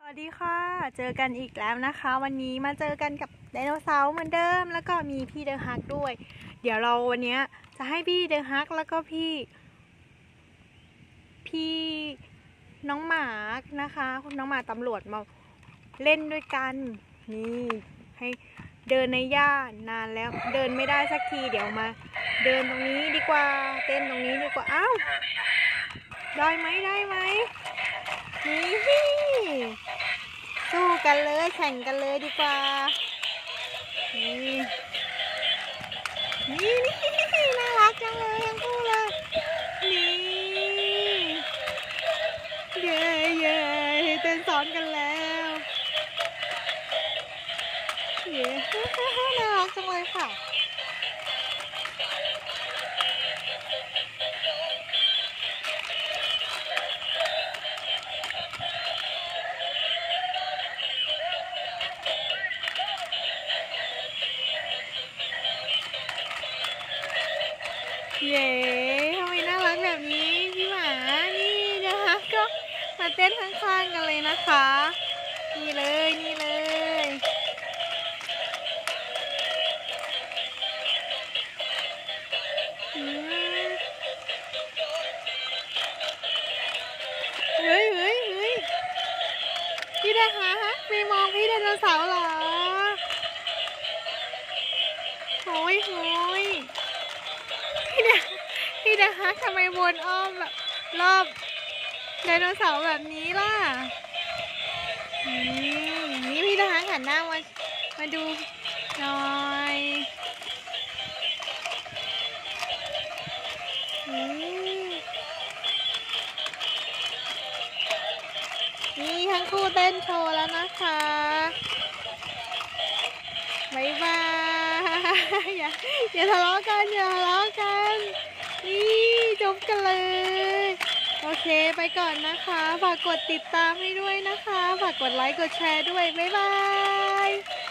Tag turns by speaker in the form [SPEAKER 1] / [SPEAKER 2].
[SPEAKER 1] สวัสดีค่ะเจอกันอีกแล้วนะคะวันนี้มาเจอกันกับไดโนเสาร์เหมือนเดิมแล้วก็มีพี่เดอะฮักด้วยเดี๋ยวเราวันนี้จะให้พี่เดอะฮักแล้วก็พี่น้องหมานะคะคุณน้องหมาตำรวจมาเล่นด้วยกันนี่ให้เดินในหญ้านานแล้วเดินไม่ได้สักทีเดี๋ยวมาเดินตรงนี้ดีกว่าเต้นตรงนี้ดีกว่าอ้าวได้ไหมนี่สู้กันเลยแข่งกันเลยดีกว่านี่น่ารักจังเลยทั้งคู่เลยนี่เย้เต้นซ้อนกันแล้วเย้น่ารักจังเลยค่ะเย้ทำไมน่ารักแบบนี้พี่หมานี่นะคะก็มาเต้นข้างๆกันเลยนะคะนี่เลยนี่เฮ้ยพี่เดฮะไม่มองพี่ไดโนเสาร์เหรอโอ้ยพี่เดฮะทำไมวนอ้อมแบบรอบไดโนเสาร์แบบนี้ล่ะนี่พี่เดฮะหันหน้ามาดูหน่อยนี่ทั้งคู่เต้นโชว์แล้วนะคะบ๊ายบายอย่าทะเลาะกันนี่จบกันเลยโอเคไปก่อนนะคะฝากกดติดตามให้ด้วยนะคะฝากกดไลค์กดแชร์ด้วยบ๊ายบาย